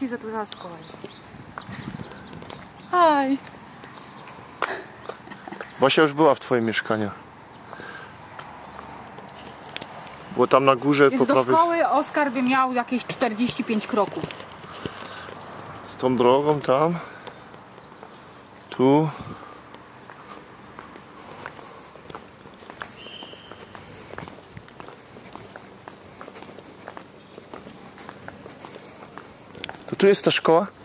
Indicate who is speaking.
Speaker 1: ci, że tu za szkoła jest. Hej.
Speaker 2: Basia już była w twoim mieszkaniu. Było tam na górze
Speaker 1: Więc
Speaker 2: po
Speaker 1: do
Speaker 2: prawej...
Speaker 1: szkoły Oskar by miał jakieś 45 kroków.
Speaker 2: Z tą drogą tam. Tu. To tu jest ta szkoła?